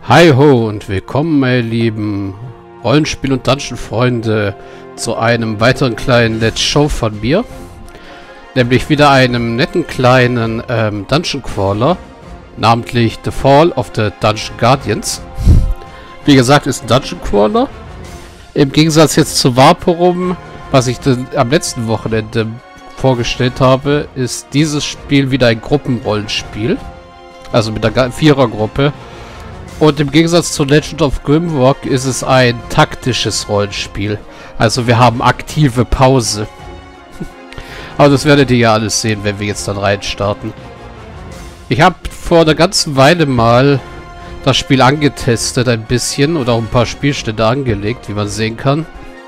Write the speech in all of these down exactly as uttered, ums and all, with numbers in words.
Hi ho und willkommen, meine lieben Rollenspiel- und Dungeon-Freunde, zu einem weiteren kleinen Let's Show von mir. Nämlich wieder einem netten kleinen ähm, Dungeon-Crawler, namentlich The Fall of the Dungeon Guardians. Wie gesagt, ist ein Dungeon-Crawler. Im Gegensatz jetzt zu Vaporum, was ich am letzten Wochenende vorgestellt habe, ist dieses Spiel wieder ein Gruppenrollenspiel. Also mit einer Vierergruppe. Und im Gegensatz zu Legend of Grimrock ist es ein taktisches Rollenspiel. Also wir haben aktive Pause. Aber das werdet ihr ja alles sehen, wenn wir jetzt dann reinstarten. Ich habe vor einer ganzen Weile mal das Spiel angetestet ein bisschen oder auch ein paar Spielstände angelegt, wie man sehen kann.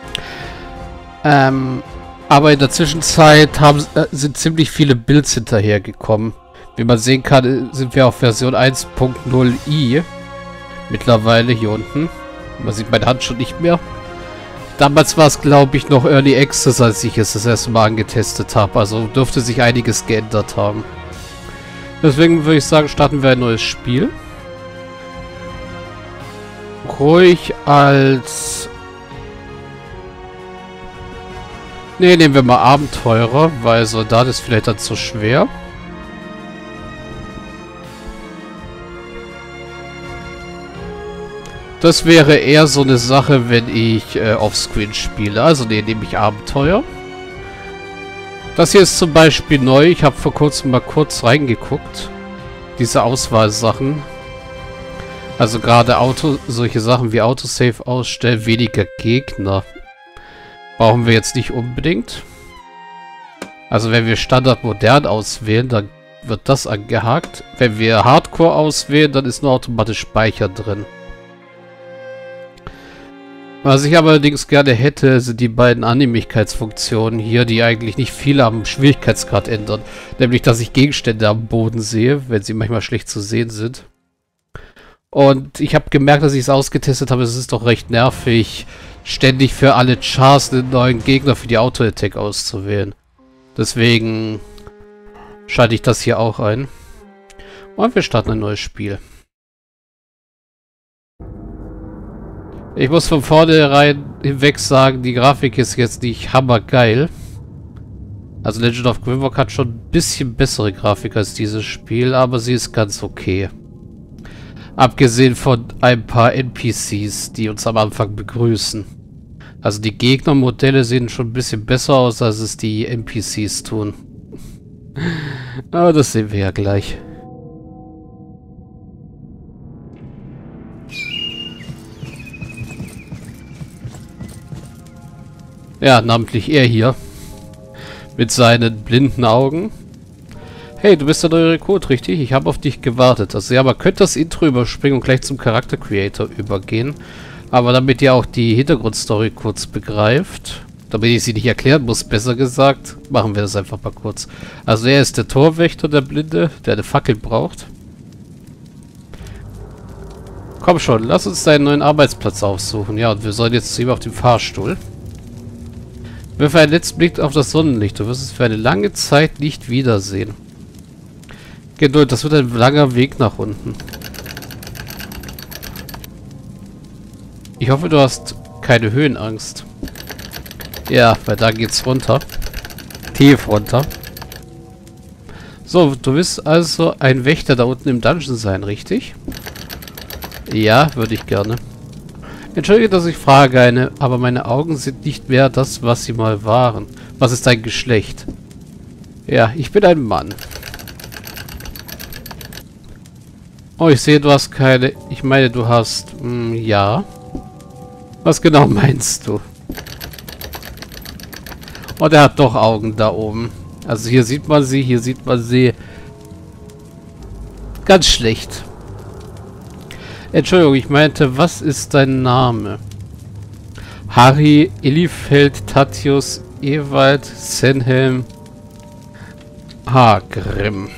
Ähm, aber in der Zwischenzeit haben, äh, sind ziemlich viele Builds hinterhergekommen. Wie man sehen kann, sind wir auf Version eins Punkt null i. Mittlerweile hier unten. Man sieht meine Hand schon nicht mehr. Damals war es, glaube ich, noch Early Access, als ich es das erste Mal angetestet habe. Also dürfte sich einiges geändert haben. Deswegen würde ich sagen, starten wir ein neues Spiel. Ruhig als... Ne, nehmen wir mal Abenteurer, weil Soldat ist vielleicht dann zu schwer. Das wäre eher so eine Sache, wenn ich äh, offscreen spiele. Also ne, nehme ich Abenteuer. Das hier ist zum Beispiel neu. Ich habe vor kurzem mal kurz reingeguckt. Diese Auswahlsachen. Also gerade Auto, solche Sachen wie Autosave ausstellen, weniger Gegner. Brauchen wir jetzt nicht unbedingt. Also wenn wir Standard modern auswählen, dann wird das angehakt. Wenn wir Hardcore auswählen, dann ist nur automatisch Speicher drin. Was ich aber allerdings gerne hätte, sind die beiden Annehmlichkeitsfunktionen hier, die eigentlich nicht viel am Schwierigkeitsgrad ändern. Nämlich, dass ich Gegenstände am Boden sehe, wenn sie manchmal schlecht zu sehen sind. Und ich habe gemerkt, dass ich es ausgetestet habe, es ist doch recht nervig, ständig für alle Chars einen neuen Gegner für die Auto-Attack auszuwählen. Deswegen schalte ich das hier auch ein. Und wir starten ein neues Spiel. Ich muss von vornherein hinweg sagen, die Grafik ist jetzt nicht hammergeil. Also Legend of Grimrock hat schon ein bisschen bessere Grafik als dieses Spiel, aber sie ist ganz okay. Abgesehen von ein paar N P Cs, die uns am Anfang begrüßen. Also die Gegnermodelle sehen schon ein bisschen besser aus, als es die N P Cs tun. Aber das sehen wir ja gleich. Ja, namentlich er hier. Mit seinen blinden Augen. Hey, du bist der neue Rekrut, richtig? Ich habe auf dich gewartet. Also ja, man könnte das Intro überspringen und gleich zum Charakter Creator übergehen. Aber damit ihr auch die Hintergrundstory kurz begreift, damit ich sie nicht erklären muss, besser gesagt, machen wir das einfach mal kurz. Also er ist der Torwächter, der Blinde, der eine Fackel braucht. Komm schon, lass uns deinen neuen Arbeitsplatz aufsuchen. Ja, und wir sollen jetzt zu ihm auf dem Fahrstuhl. Wirf einen letzten Blick auf das Sonnenlicht. Du wirst es für eine lange Zeit nicht wiedersehen. Geduld, das wird ein langer Weg nach unten. Ich hoffe, du hast keine Höhenangst. Ja, weil da geht's runter. Tief runter. So, du willst also ein Wächter da unten im Dungeon sein, richtig? Ja, würde ich gerne. Entschuldige, dass ich frage, eine, aber meine Augen sind nicht mehr das, was sie mal waren. Was ist dein Geschlecht? Ja, ich bin ein Mann. Oh, ich sehe, du hast keine... Ich meine, du hast... Mh, ja. Was genau meinst du? Oh, der hat doch Augen da oben. Also hier sieht man sie, hier sieht man sie. Ganz schlecht. Entschuldigung, ich meinte, was ist dein Name? Harry, Illifeld, Tatius, Ewald, Senhelm, Hagrim.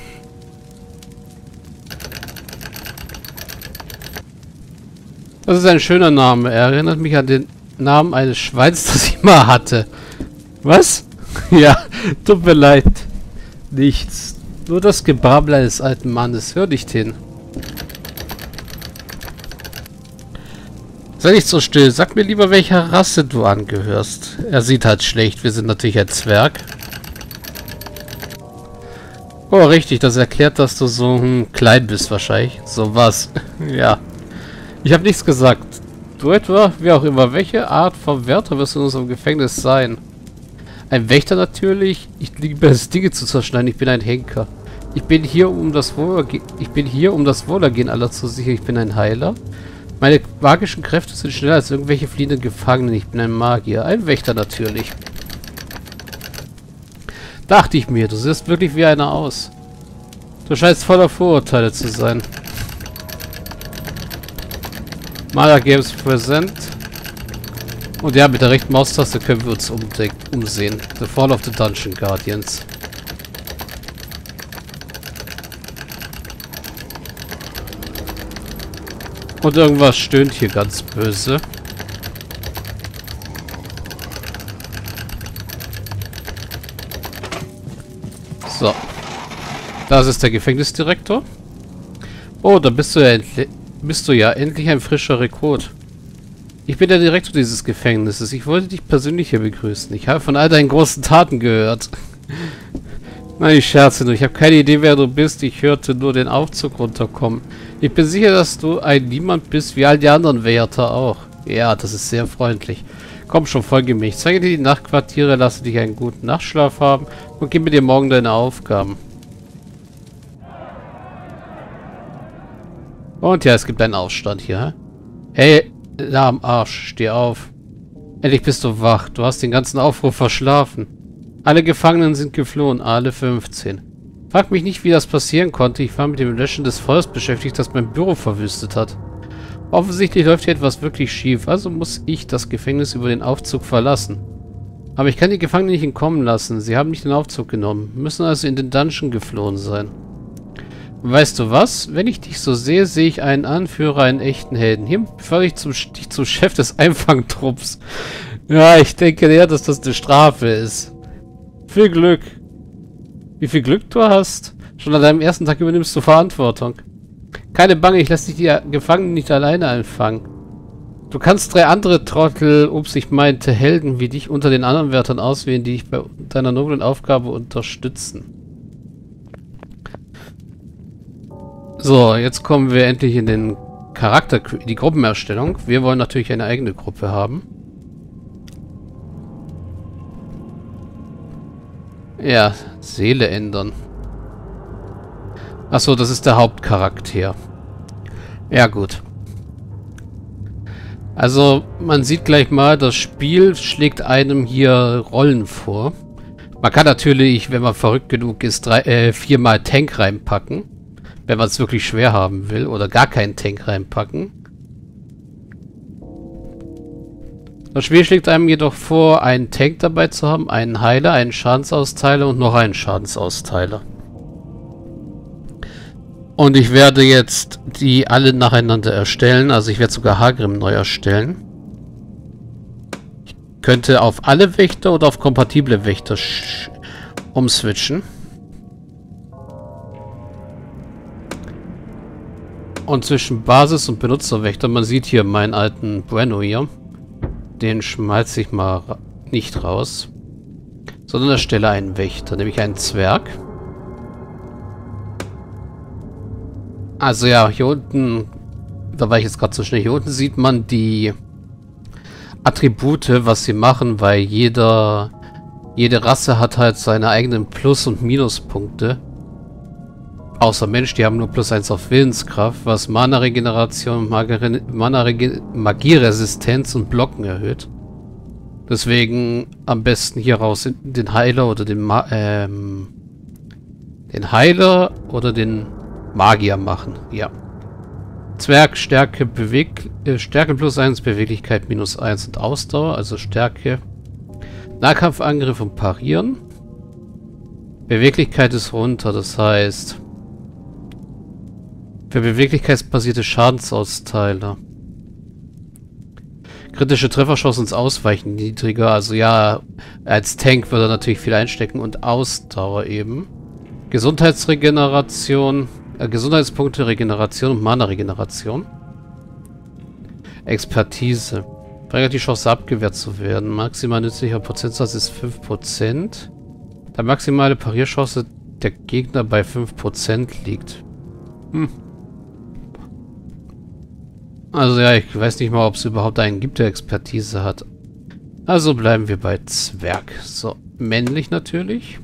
Das ist ein schöner Name. Er erinnert mich an den Namen eines Schweins, das ich mal hatte. Was? Ja, tut mir leid. Nichts. Nur das Gebrabbel eines alten Mannes. Hör nicht hin. Sei nicht so still. Sag mir lieber, welcher Rasse du angehörst. Er sieht halt schlecht. Wir sind natürlich ein Zwerg. Oh, richtig. Das erklärt, dass du so hm, klein bist wahrscheinlich. So was. Ja. Ich habe nichts gesagt. Du etwa, wie auch immer, welche Art von Wärter wirst du in unserem Gefängnis sein? Ein Wächter natürlich. Ich liebe es, Dinge zu zerschneiden. Ich bin ein Henker. Ich bin hier, um das Wohlergehen, ich bin hier, um das Wohlergehen aller zu sichern. Ich bin ein Heiler. Meine magischen Kräfte sind schneller als irgendwelche fliehenden Gefangenen. Ich bin ein Magier. Ein Wächter natürlich. Dachte ich mir, du siehst wirklich wie einer aus. Du scheinst voller Vorurteile zu sein. Mala Games Present. Und ja, mit der rechten Maustaste können wir uns umsehen. The Fall of the Dungeon Guardians. Und irgendwas stöhnt hier ganz böse. So. Das ist der Gefängnisdirektor. Oh, da bist du ja endlich, bist du ja endlich ein frischer Rekrut. Ich bin der Direktor dieses Gefängnisses. Ich wollte dich persönlich hier begrüßen. Ich habe von all deinen großen Taten gehört. Nein, ich scherze nur. Ich habe keine Idee, wer du bist. Ich hörte nur den Aufzug runterkommen. Ich bin sicher, dass du ein Niemand bist, wie all die anderen Wärter auch. Ja, das ist sehr freundlich. Komm schon, folge mir. Ich zeige dir die Nachtquartiere, lasse dich einen guten Nachtschlaf haben und gebe dir morgen deine Aufgaben. Und ja, es gibt einen Aufstand hier. Hey, da am Arsch, steh auf. Endlich bist du wach. Du hast den ganzen Aufruf verschlafen. Alle Gefangenen sind geflohen, alle fünfzehn. Frag mich nicht, wie das passieren konnte. Ich war mit dem Löschen des Feuers beschäftigt, das mein Büro verwüstet hat. Offensichtlich läuft hier etwas wirklich schief, also muss ich das Gefängnis über den Aufzug verlassen. Aber ich kann die Gefangenen nicht entkommen lassen. Sie haben nicht den Aufzug genommen, müssen also in den Dungeon geflohen sein. Weißt du was? Wenn ich dich so sehe, sehe ich einen Anführer, einen echten Helden. Hier befördere ich zum, dich zum Chef des Einfangtrupps. Ja, ich denke eher, dass das eine Strafe ist. Viel Glück. Wie viel Glück du hast? Schon an deinem ersten Tag übernimmst du Verantwortung. Keine Bange, ich lasse dich die Gefangenen nicht alleine einfangen. Du kannst drei andere Trottel, ups, ich meinte Helden wie dich unter den anderen Wärtern auswählen, die dich bei deiner noblen Aufgabe unterstützen. So, jetzt kommen wir endlich in den Charakter, in die Gruppenerstellung. Wir wollen natürlich eine eigene Gruppe haben. Ja, Seele ändern. Achso, das ist der Hauptcharakter. Ja, gut. Also, man sieht gleich mal, das Spiel schlägt einem hier Rollen vor. Man kann natürlich, wenn man verrückt genug ist, drei, äh, viermal Tank reinpacken. Wenn man es wirklich schwer haben will. Oder gar keinen Tank reinpacken. Das Spiel schlägt einem jedoch vor, einen Tank dabei zu haben, einen Heiler, einen Schadensausteiler und noch einen Schadensausteiler. Und ich werde jetzt die alle nacheinander erstellen. Also ich werde sogar Hagrim neu erstellen. Ich könnte auf alle Wächter oder auf kompatible Wächter umswitchen. Und zwischen Basis- und Benutzerwächter, man sieht hier meinen alten Bueno hier. Den schmeiße ich mal ra nicht raus. Sondern erstelle einen Wächter, nämlich einen Zwerg. Also ja, hier unten, da war ich jetzt gerade so schnell, hier unten sieht man die Attribute, was sie machen, weil jeder, jede Rasse hat halt seine eigenen Plus- und Minuspunkte. Außer Mensch, die haben nur plus eins auf Willenskraft, was Mana-Regeneration, Magieresistenz und Blocken erhöht. Deswegen am besten hier raus den Heiler oder den Ma ähm, den Heiler oder den Magier machen. Ja. Zwerg, Stärke, Beweg äh, Stärke plus eins, Beweglichkeit minus eins und Ausdauer, also Stärke. Nahkampfangriff und Parieren. Beweglichkeit ist runter, das heißt für beweglichkeitsbasierte Schadensausteiler. Kritische Trefferchance ins Ausweichen niedriger. Also ja, als Tank würde er natürlich viel einstecken. Und Ausdauer eben. Gesundheitsregeneration. Äh, Gesundheitspunkte, Regeneration und Mana-Regeneration. Expertise. Verringert die Chance abgewehrt zu werden. Maximal nützlicher Prozentsatz ist fünf Prozent. Der maximale Parierchance der Gegner bei fünf Prozent liegt. Hm. Also ja, ich weiß nicht mal, ob es überhaupt einen gibt, der Expertise hat. Also bleiben wir bei Zwerg. So, männlich natürlich.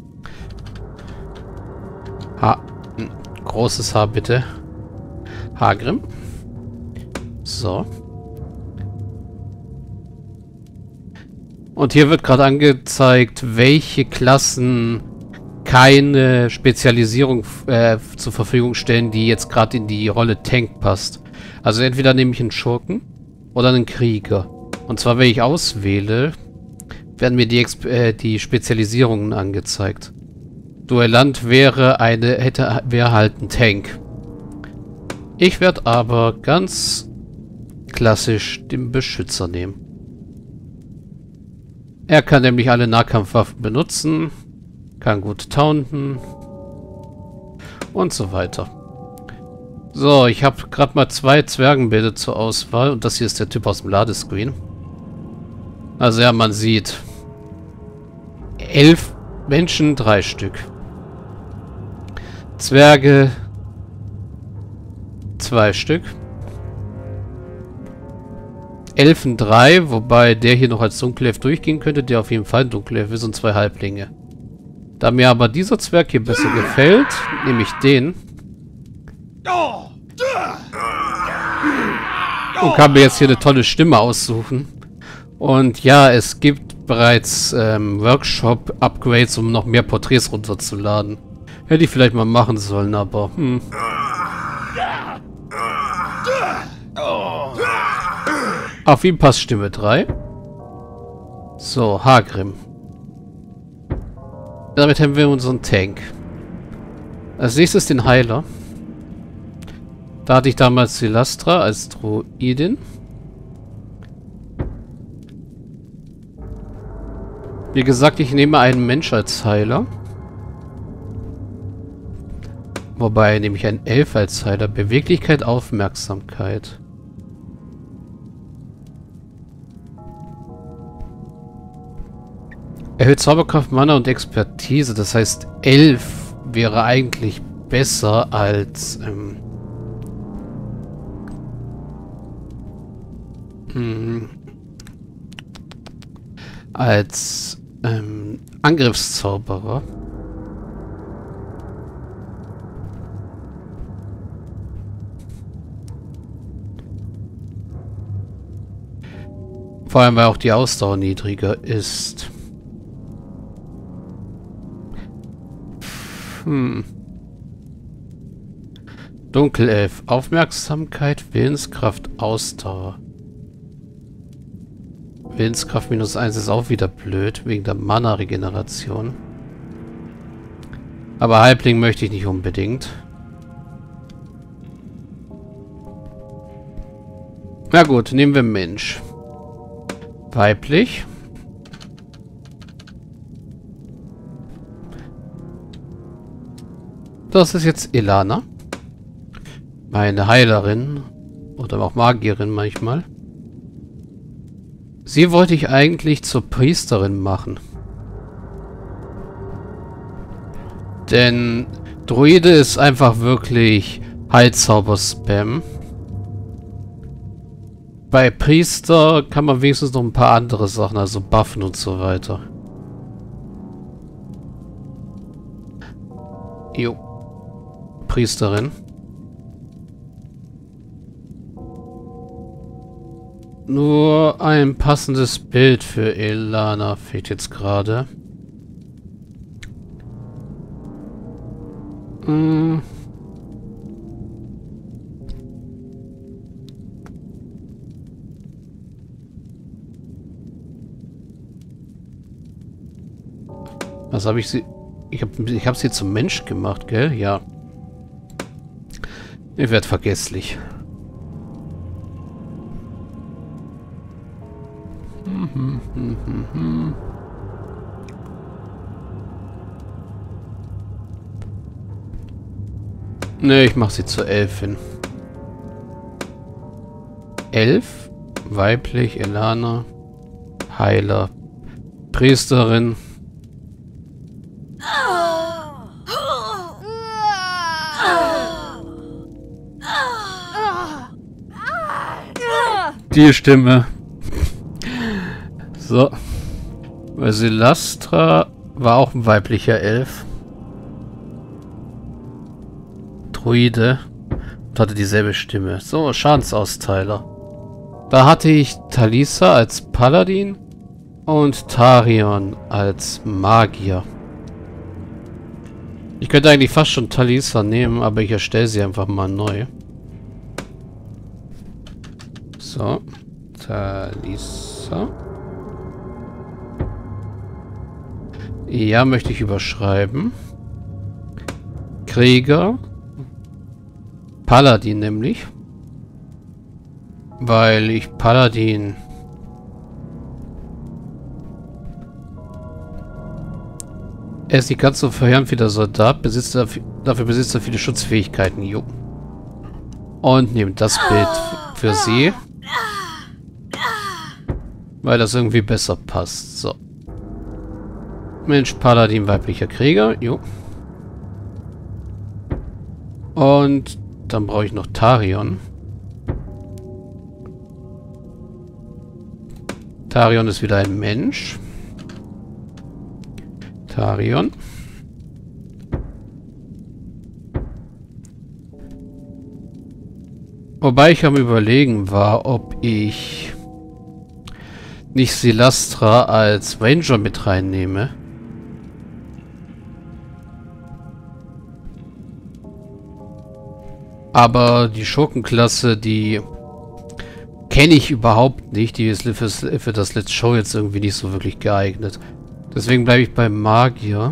Ha. Hm. Großes Haar bitte. Hagrim. So. Und hier wird gerade angezeigt, welche Klassen keine Spezialisierung äh, zur Verfügung stellen, die jetzt gerade in die Rolle Tank passt. Also entweder nehme ich einen Schurken oder einen Krieger. Und zwar, wenn ich auswähle, werden mir die, Exp äh, die Spezialisierungen angezeigt. Duellant wäre eine, hätte, wäre halt ein Tank. Ich werde aber ganz klassisch den Beschützer nehmen. Er kann nämlich alle Nahkampfwaffen benutzen, kann gut taunten und so weiter. So, ich habe gerade mal zwei Zwergenbilder zur Auswahl und das hier ist der Typ aus dem Ladescreen. Also ja, man sieht elf Menschen, drei Stück. Zwerge, zwei Stück. Elfen drei, wobei der hier noch als Dunkelelf durchgehen könnte, der auf jeden Fall ein Dunkelelf ist und zwei Halblinge. Da mir aber dieser Zwerg hier besser gefällt, nehme ich den. Und kann mir jetzt hier eine tolle Stimme aussuchen. Und ja, es gibt bereits ähm, Workshop-Upgrades, um noch mehr Porträts runterzuladen. Hätte ich vielleicht mal machen sollen, aber hm. Auf ihn passt Stimme drei. So, Hagrim. Damit haben wir unseren Tank. Als nächstes den Heiler. Da hatte ich damals Silastra als Druidin. Wie gesagt, ich nehme einen Mensch als Heiler. Wobei nehme ich einen Elf als Heiler. Beweglichkeit, Aufmerksamkeit. Erhöht Zauberkraft, Mana und Expertise. Das heißt, elf wäre eigentlich besser als ähm, mh, als ähm, Angriffszauberer. Vor allem, weil auch die Ausdauer niedriger ist. Hm. Dunkelelf. Aufmerksamkeit, Willenskraft, Ausdauer. Willenskraft minus eins ist auch wieder blöd, wegen der Mana-Regeneration. Aber Halbling möchte ich nicht unbedingt. Na gut, nehmen wir Mensch. Weiblich. Das ist jetzt Elana. Meine Heilerin. Oder auch Magierin manchmal. Sie wollte ich eigentlich zur Priesterin machen. Denn Druide ist einfach wirklich Heilzauber-Spam. Bei Priester kann man wenigstens noch ein paar andere Sachen, also buffen und so weiter. Jo. Priesterin. Nur ein passendes Bild für Elana fehlt jetzt gerade. Hm. Was habe ich sie... Ich habe ich hab sie zum Mensch gemacht, gell? Ja. Ich werde vergesslich. Hm, hm, hm, hm, hm. Ne, ich mache sie zur Elfin. Elf. Weiblich, Elana. Heiler. Priesterin. Die Stimme. So. Silastra war auch ein weiblicher Elf. Druide. Und hatte dieselbe Stimme. So, Schadensausteiler. Da hatte ich Talisa als Paladin und Tarion als Magier. Ich könnte eigentlich fast schon Talisa nehmen, aber ich erstelle sie einfach mal neu. So. Talisa. Ja, möchte ich überschreiben. Krieger. Paladin nämlich. Weil ich Paladin... Er ist nicht ganz so verheerend wie der Soldat, besitzt er, dafür besitzt er viele Schutzfähigkeiten. Jo. Und nehmt das Bild für sie. Weil das irgendwie besser passt. So. Mensch, Paladin, weiblicher Krieger. Jo. Und dann brauche ich noch Tarion. Tarion ist wieder ein Mensch. Tarion. Wobei ich am Überlegen war, ob ich nicht Silastra als Ranger mit reinnehme. Aber die Schurkenklasse, die kenne ich überhaupt nicht. Die ist für, für das Let's Show jetzt irgendwie nicht so wirklich geeignet. Deswegen bleibe ich beim Magier.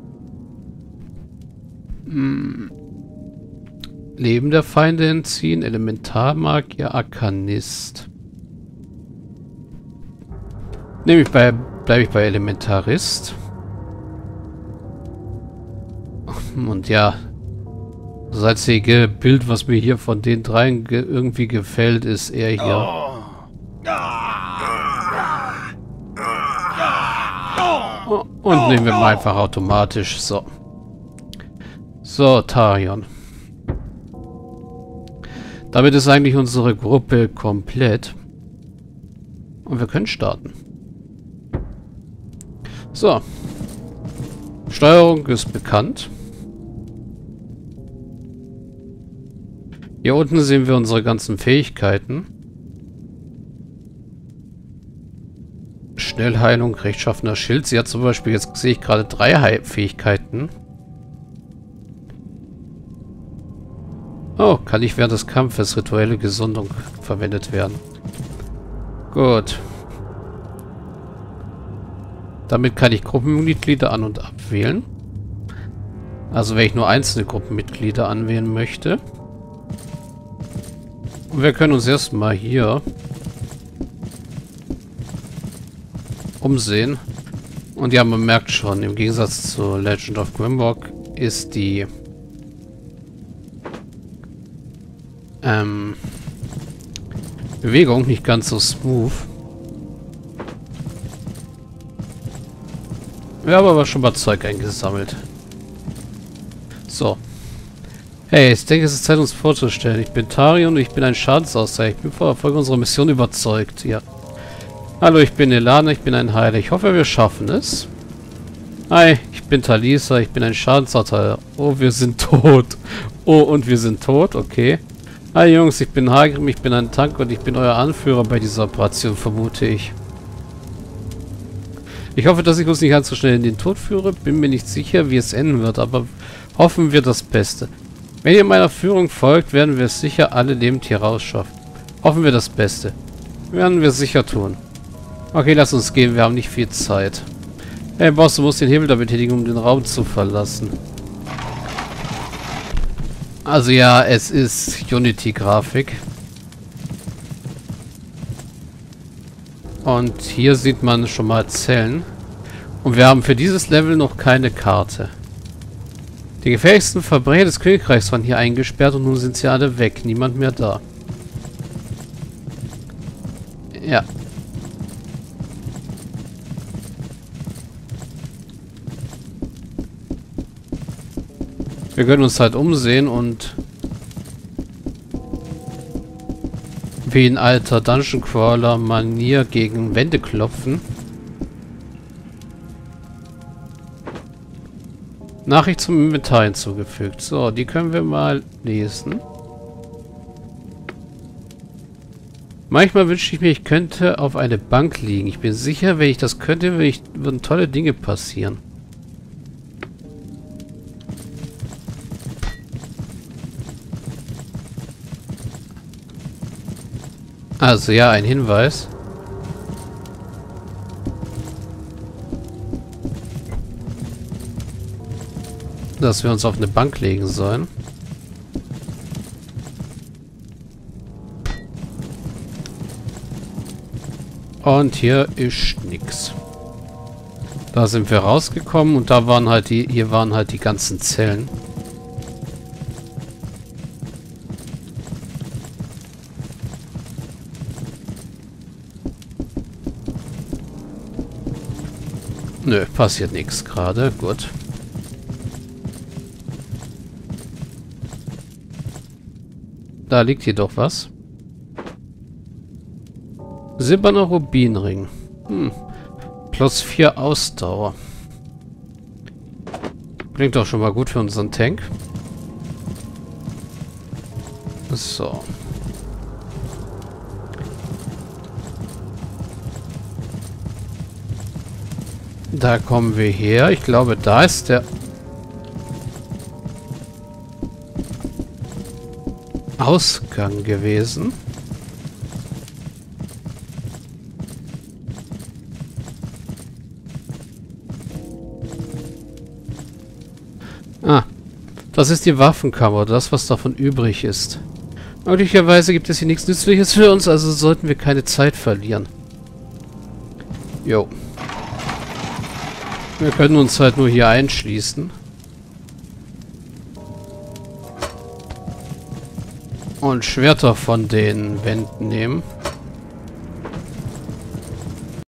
Hm. Leben der Feinde entziehen. Elementarmagier, Arkanist. Nehme ich bei, bleibe ich bei Elementarist. Und ja, das einzige Bild, was mir hier von den dreien ge irgendwie gefällt, ist er hier. Oh, und nehmen wir mal einfach automatisch. So. So, Tarion. Damit ist eigentlich unsere Gruppe komplett. Und wir können starten. So. Steuerung ist bekannt. Hier unten sehen wir unsere ganzen Fähigkeiten. Schnellheilung, rechtschaffener Schild. Sie hat zum Beispiel, jetzt sehe ich gerade drei Heil- Fähigkeiten. Oh, kann nicht während des Kampfes rituelle Gesundung verwendet werden. Gut. Damit kann ich Gruppenmitglieder an- und abwählen. Also wenn ich nur einzelne Gruppenmitglieder anwählen möchte. Und wir können uns erstmal hier umsehen. Und ja, man merkt schon, im Gegensatz zu Legend of Grimrock ist die ähm, Bewegung nicht ganz so smooth. Wir haben aber schon mal Zeug eingesammelt. So. Hey, ich denke, es ist Zeit, uns vorzustellen. Ich bin Tarion und ich bin ein Schadensausteiler. Ich bin vor Erfolg unserer Mission überzeugt. Ja. Hallo, ich bin Elana, ich bin ein Heiler. Ich hoffe, wir schaffen es. Hi, ich bin Talisa, ich bin ein Schadensausteiler. Oh, wir sind tot. Oh, und wir sind tot, okay. Hi Jungs, ich bin Hagrim, ich bin ein Tank und ich bin euer Anführer bei dieser Operation, vermute ich. Ich hoffe, dass ich uns nicht allzu schnell in den Tod führe. Bin mir nicht sicher, wie es enden wird, aber hoffen wir das Beste. Wenn ihr meiner Führung folgt, werden wir es sicher alle lebend hier rausschaffen. Hoffen wir das Beste. Werden wir sicher tun. Okay, lass uns gehen, wir haben nicht viel Zeit. Hey Boss, du musst den Hebel da betätigen, um den Raum zu verlassen. Also ja, es ist Unity-Grafik. Und hier sieht man schon mal Zellen. Und wir haben für dieses Level noch keine Karte. Die gefährlichsten Verbrecher des Königreichs waren hier eingesperrt und nun sind sie alle weg. Niemand mehr da. Ja. Wir können uns halt umsehen und wie in alter Dungeon Crawler Manier gegen Wände klopfen. Nachricht zum Inventar hinzugefügt. So, die können wir mal lesen. Manchmal wünsche ich mir, ich könnte auf eine Bank liegen. Ich bin sicher, wenn ich das könnte, würde ich, würden tolle Dinge passieren. Also ja, ein Hinweis. Dass wir uns auf eine Bank legen sollen. Und hier ist nix. Da sind wir rausgekommen und da waren halt die, hier waren halt die ganzen Zellen. Nö, passiert nichts gerade. Gut. Da liegt hier doch was. Silberner Rubinring. Hm. Plus vier Ausdauer. Klingt doch schon mal gut für unseren Tank. So. Da kommen wir her. Ich glaube, da ist der Ausgang gewesen. Ah, das ist die Waffenkammer, das, was davon übrig ist. Möglicherweise gibt es hier nichts Nützliches für uns, also sollten wir keine Zeit verlieren. Jo. Wir können uns halt nur hier einschließen. Und Schwerter von den Wänden nehmen.